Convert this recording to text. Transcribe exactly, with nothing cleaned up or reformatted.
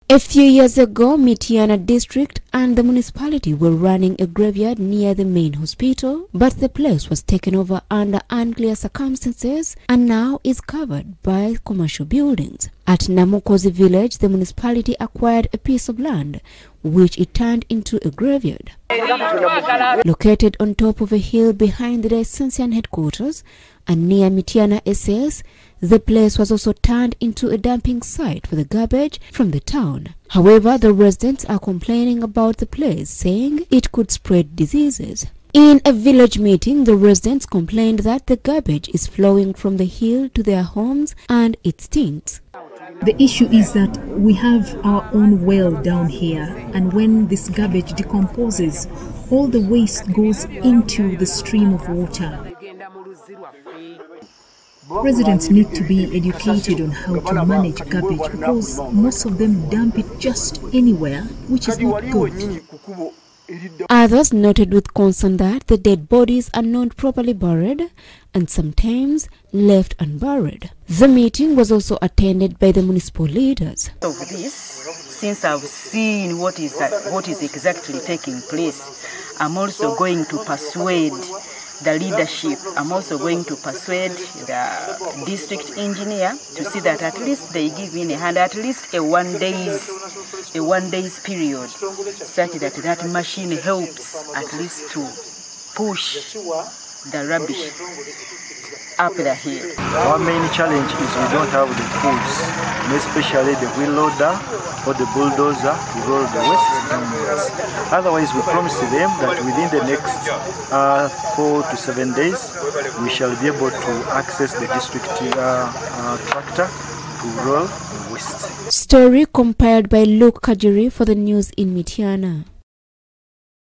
A few years ago, Mityana district and the municipality were running a graveyard near the main hospital, but the place was taken over under unclear circumstances and now is covered by commercial buildings. At Namukozi village, the municipality acquired a piece of land, which it turned into a graveyard. Located on top of a hill behind the Diocesian headquarters and near Mityana S S, the place was also turned into a dumping site for the garbage from the town. However, the residents are complaining about the place, saying it could spread diseases. In a village meeting, the residents complained that the garbage is flowing from the hill to their homes and it stinks. The issue is that we have our own well down here, and when this garbage decomposes, all the waste goes into the stream of water. Residents need to be educated on how to manage garbage because most of them dump it just anywhere, which is not good. Others noted with concern that the dead bodies are not properly buried and sometimes left unburied. The meeting was also attended by the municipal leaders. Of this, since I've seen what is uh, what is exactly taking place, I'm also going to persuade the leadership. I'm also going to persuade the district engineer to see that at least they give in a hand, at least a one days, a one days period, such that that machine helps at least to push the rubbish up the hill. Our main challenge is we don't have the tools, especially the wheel loader or the bulldozer to roll the waste downwards. Otherwise, we promise them that within the next uh, four to seven days, we shall be able to access the district uh, uh, tractor to roll the waste. Story compiled by Luke Kajiri for the news in Mityana.